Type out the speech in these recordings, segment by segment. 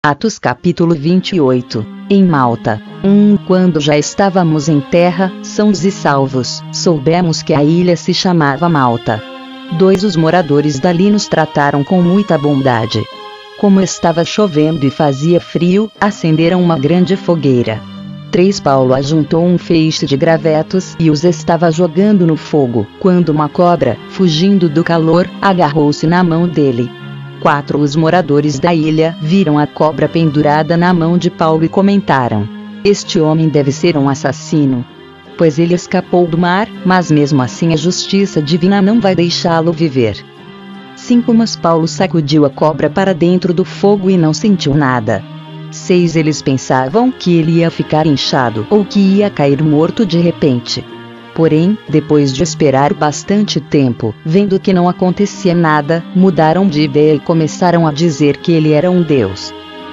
Atos capítulo 28. Em Malta. Quando já estávamos em terra, sãos e salvos, soubemos que a ilha se chamava Malta. 2. Os moradores dali nos trataram com muita bondade. Como estava chovendo e fazia frio, acenderam uma grande fogueira. 3. Paulo ajuntou um feixe de gravetos e os estava jogando no fogo, quando uma cobra, fugindo do calor, agarrou-se na mão dele. 4. Os moradores da ilha viram a cobra pendurada na mão de Paulo e comentaram: "Este homem deve ser um assassino, pois ele escapou do mar, mas mesmo assim a justiça divina não vai deixá-lo viver." 5. Mas Paulo sacudiu a cobra para dentro do fogo e não sentiu nada. 6. Eles pensavam que ele ia ficar inchado ou que ia cair morto de repente. Porém, depois de esperar bastante tempo, vendo que não acontecia nada, mudaram de ideia e começaram a dizer que ele era um deus.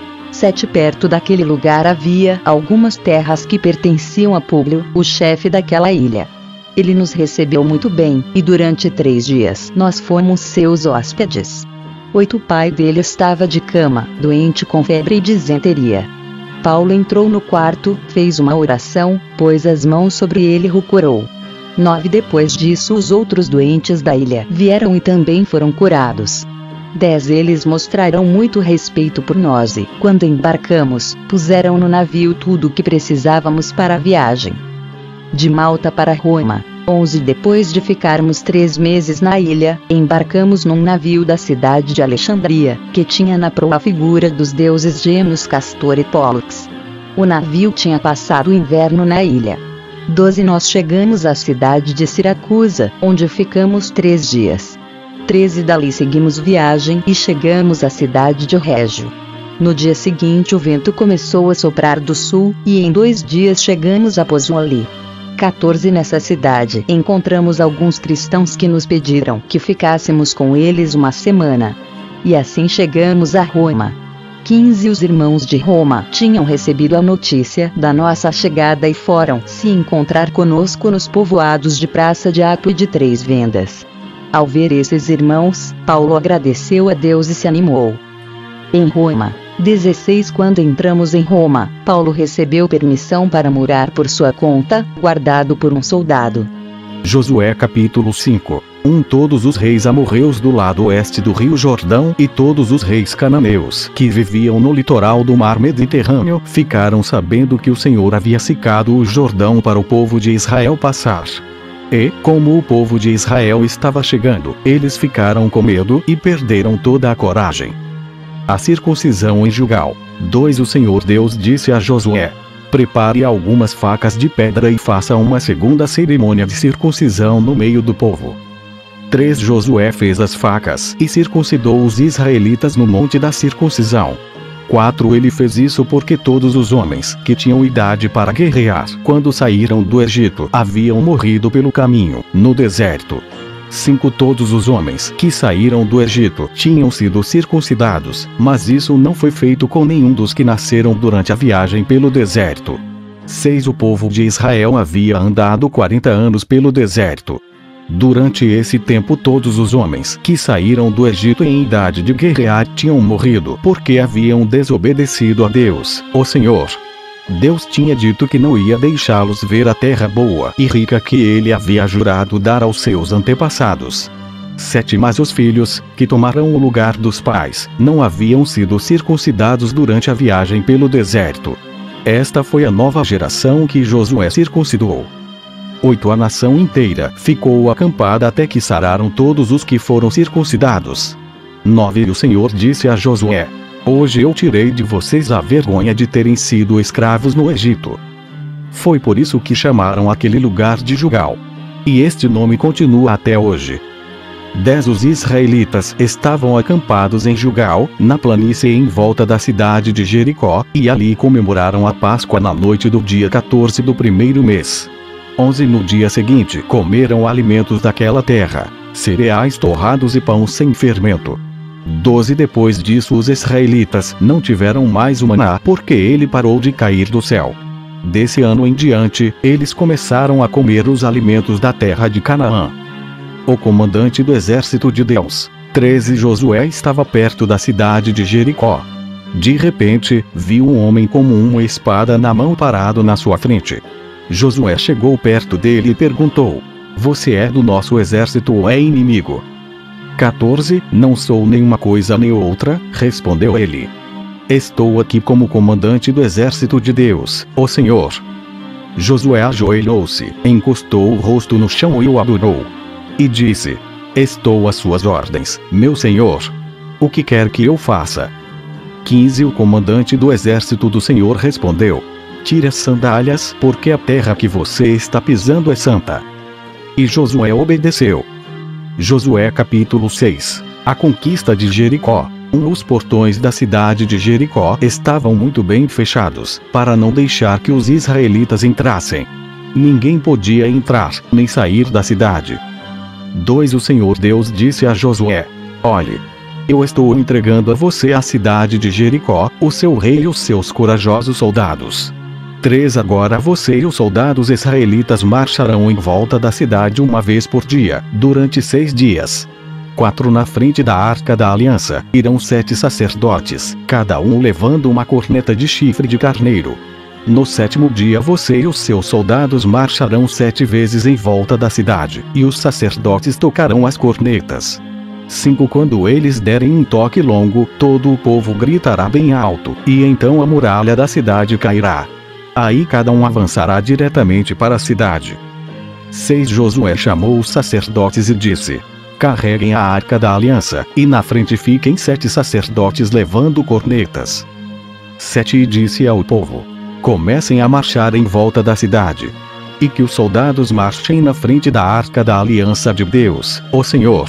7. Perto daquele lugar havia algumas terras que pertenciam a Públio, o chefe daquela ilha. Ele nos recebeu muito bem, e durante 3 dias nós fomos seus hóspedes. 8. O pai dele estava de cama, doente com febre e disenteria. Paulo entrou no quarto, fez uma oração, pôs as mãos sobre ele e o curou. 9. Depois disso os outros doentes da ilha vieram e também foram curados. 10. Eles mostraram muito respeito por nós e, quando embarcamos, puseram no navio tudo o que precisávamos para a viagem de Malta para Roma. 11. Depois de ficarmos 3 meses na ilha, embarcamos num navio da cidade de Alexandria, que tinha na proa a figura dos deuses gêmeos Castor e Pólux. O navio tinha passado o inverno na ilha. 12. Nós chegamos à cidade de Siracusa, onde ficamos 3 dias. 13. Dali seguimos viagem e chegamos à cidade de Régio. No dia seguinte o vento começou a soprar do sul, e em 2 dias chegamos a Pozzuoli. 14. Nessa cidade encontramos alguns cristãos que nos pediram que ficássemos com eles uma semana. E assim chegamos a Roma. 15. Os irmãos de Roma tinham recebido a notícia da nossa chegada e foram se encontrar conosco nos povoados de Praça de Ato e de 3 Vendas. Ao ver esses irmãos, Paulo agradeceu a Deus e se animou. Em Roma. 16. Quando entramos em Roma, Paulo recebeu permissão para morar por sua conta, guardado por um soldado. Josué capítulo 5. Todos os reis amorreus do lado oeste do rio Jordão e todos os reis cananeus que viviam no litoral do mar Mediterrâneo ficaram sabendo que o Senhor havia secado o Jordão para o povo de Israel passar. E, como o povo de Israel estava chegando, eles ficaram com medo e perderam toda a coragem. A circuncisão em Gilgal. 2. O Senhor Deus disse a Josué: "Prepare algumas facas de pedra e faça uma segunda cerimônia de circuncisão no meio do povo." 3. Josué fez as facas e circuncidou os israelitas no monte da circuncisão. 4. Ele fez isso porque todos os homens que tinham idade para guerrear quando saíram do Egito haviam morrido pelo caminho, no deserto. 5. Todos os homens que saíram do Egito tinham sido circuncidados, mas isso não foi feito com nenhum dos que nasceram durante a viagem pelo deserto. 6. O povo de Israel havia andado 40 anos pelo deserto. Durante esse tempo todos os homens que saíram do Egito em idade de guerrear tinham morrido porque haviam desobedecido a Deus, o Senhor. Deus tinha dito que não ia deixá-los ver a terra boa e rica que ele havia jurado dar aos seus antepassados. 7. Mas os filhos, que tomaram o lugar dos pais, não haviam sido circuncidados durante a viagem pelo deserto. Esta foi a nova geração que Josué circuncidou. 8. A nação inteira ficou acampada até que sararam todos os que foram circuncidados. 9. O Senhor disse a Josué: "Hoje eu tirei de vocês a vergonha de terem sido escravos no Egito." Foi por isso que chamaram aquele lugar de Gilgal. E este nome continua até hoje. 10. Os israelitas estavam acampados em Gilgal, na planície em volta da cidade de Jericó, e ali comemoraram a Páscoa na noite do dia 14 do 1º mês. 11. No dia seguinte comeram alimentos daquela terra, cereais torrados e pão sem fermento. 12. Depois disso os israelitas não tiveram mais o maná porque ele parou de cair do céu. Desse ano em diante, eles começaram a comer os alimentos da terra de Canaã. O comandante do exército de Deus. 13. Josué estava perto da cidade de Jericó. De repente, viu um homem com uma espada na mão parado na sua frente. Josué chegou perto dele e perguntou: Você é do nosso exército ou é inimigo? 14 Não sou nenhuma coisa nem outra, respondeu ele. Estou aqui como comandante do exército de Deus, o Senhor. Josué ajoelhou-se, encostou o rosto no chão e o adorou. E disse: Estou às suas ordens, meu senhor. O que quer que eu faça? 15 O comandante do exército do Senhor respondeu: Tire as sandálias, porque a terra que você está pisando é santa. E Josué obedeceu. Josué capítulo 6 A conquista de Jericó. Os portões da cidade de Jericó estavam muito bem fechados, para não deixar que os israelitas entrassem. Ninguém podia entrar, nem sair da cidade. 2 O Senhor Deus disse a Josué: Olhe, eu estou entregando a você a cidade de Jericó, o seu rei e os seus corajosos soldados. 3 Agora você e os soldados israelitas marcharão em volta da cidade uma vez por dia, durante 6 dias. 4 Na frente da arca da aliança, irão 7 sacerdotes, cada um levando uma corneta de chifre de carneiro. No 7º dia você e os seus soldados marcharão 7 vezes em volta da cidade, e os sacerdotes tocarão as cornetas. 5 Quando eles derem um toque longo, todo o povo gritará bem alto, e então a muralha da cidade cairá. Aí cada um avançará diretamente para a cidade. 6 Josué chamou os sacerdotes e disse: Carreguem a arca da aliança, e na frente fiquem 7 sacerdotes levando cornetas. 7 E disse ao povo: Comecem a marchar em volta da cidade. E que os soldados marchem na frente da arca da aliança de Deus, o Senhor.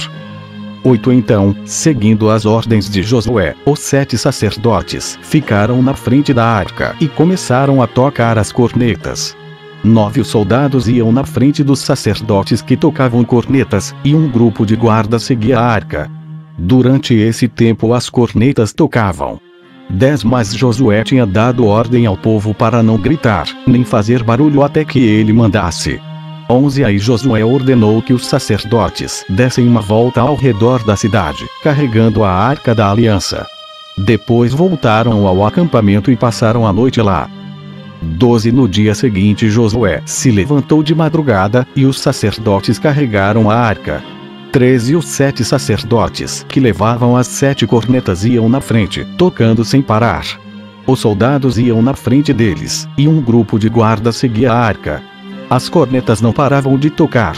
8 Então, seguindo as ordens de Josué, os 7 sacerdotes ficaram na frente da arca e começaram a tocar as cornetas. 9 Os soldados iam na frente dos sacerdotes que tocavam cornetas, e um grupo de guarda seguia a arca. Durante esse tempo as cornetas tocavam. 10 Mas Josué tinha dado ordem ao povo para não gritar, nem fazer barulho até que ele mandasse. 11 Aí Josué ordenou que os sacerdotes dessem uma volta ao redor da cidade, carregando a arca da aliança. Depois voltaram ao acampamento e passaram a noite lá. 12 No dia seguinte Josué se levantou de madrugada, e os sacerdotes carregaram a arca. 13 Os 7 sacerdotes que levavam as 7 cornetas iam na frente, tocando sem parar. Os soldados iam na frente deles, e um grupo de guarda seguia a arca. As cornetas não paravam de tocar.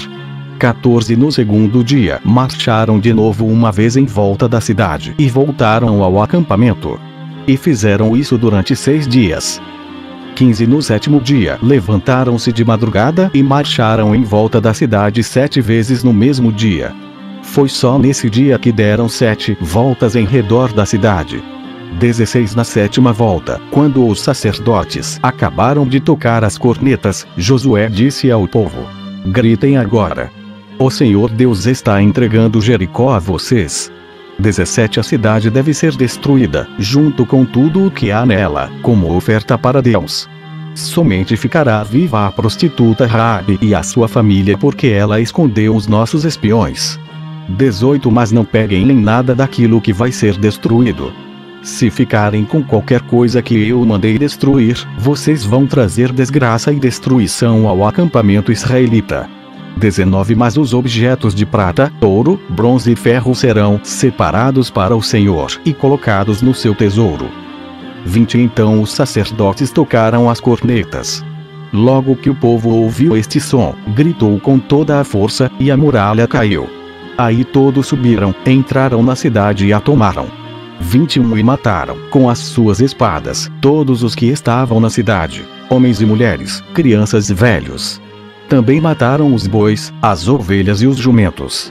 14 No segundo dia marcharam de novo uma vez em volta da cidade e voltaram ao acampamento. E fizeram isso durante 6 dias. 15 No 7º dia levantaram-se de madrugada e marcharam em volta da cidade 7 vezes no mesmo dia. Foi só nesse dia que deram 7 voltas em redor da cidade. 16 Na 7ª volta, quando os sacerdotes acabaram de tocar as cornetas, Josué disse ao povo: Gritem agora. O Senhor Deus está entregando Jericó a vocês. 17 A cidade deve ser destruída, junto com tudo o que há nela, como oferta para Deus. Somente ficará viva a prostituta Raabe e a sua família, porque ela escondeu os nossos espiões. 18 Mas não peguem nem nada daquilo que vai ser destruído. Se ficarem com qualquer coisa que eu mandei destruir, vocês vão trazer desgraça e destruição ao acampamento israelita. 19 Mas os objetos de prata, ouro, bronze e ferro serão separados para o Senhor e colocados no seu tesouro. 20 Então os sacerdotes tocaram as cornetas. Logo que o povo ouviu este som, gritou com toda a força, e a muralha caiu. Aí todos subiram, entraram na cidade e a tomaram. 21 E mataram, com as suas espadas, todos os que estavam na cidade, homens e mulheres, crianças e velhos. Também mataram os bois, as ovelhas e os jumentos.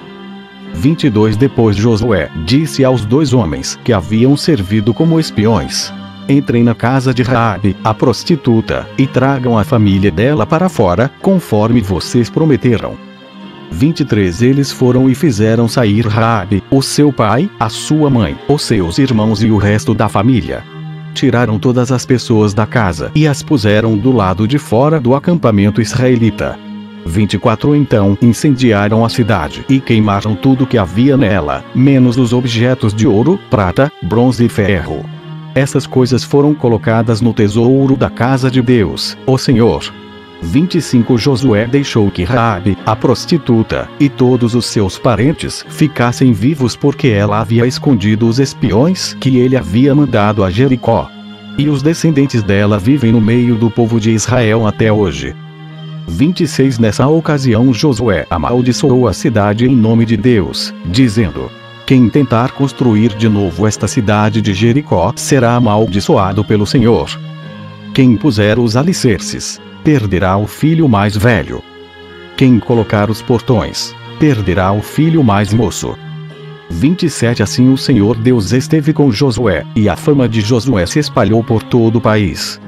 22 Depois Josué disse aos 2 homens que haviam servido como espiões: Entrem na casa de Raabe, a prostituta, e tragam a família dela para fora, conforme vocês prometeram. 23 Eles foram e fizeram sair Raabe, o seu pai, a sua mãe, os seus irmãos e o resto da família. Tiraram todas as pessoas da casa e as puseram do lado de fora do acampamento israelita. 24 Então incendiaram a cidade e queimaram tudo que havia nela, menos os objetos de ouro, prata, bronze e ferro. Essas coisas foram colocadas no tesouro da casa de Deus, o Senhor. 25 Josué deixou que Raabe, a prostituta, e todos os seus parentes ficassem vivos porque ela havia escondido os espiões que ele havia mandado a Jericó. E os descendentes dela vivem no meio do povo de Israel até hoje. 26 Nessa ocasião Josué amaldiçoou a cidade em nome de Deus, dizendo: quem tentar construir de novo esta cidade de Jericó será amaldiçoado pelo Senhor. Quem puser os alicerces, perderá o filho mais velho. Quem colocar os portões, perderá o filho mais moço. 27 Assim o Senhor Deus esteve com Josué, e a fama de Josué se espalhou por todo o país.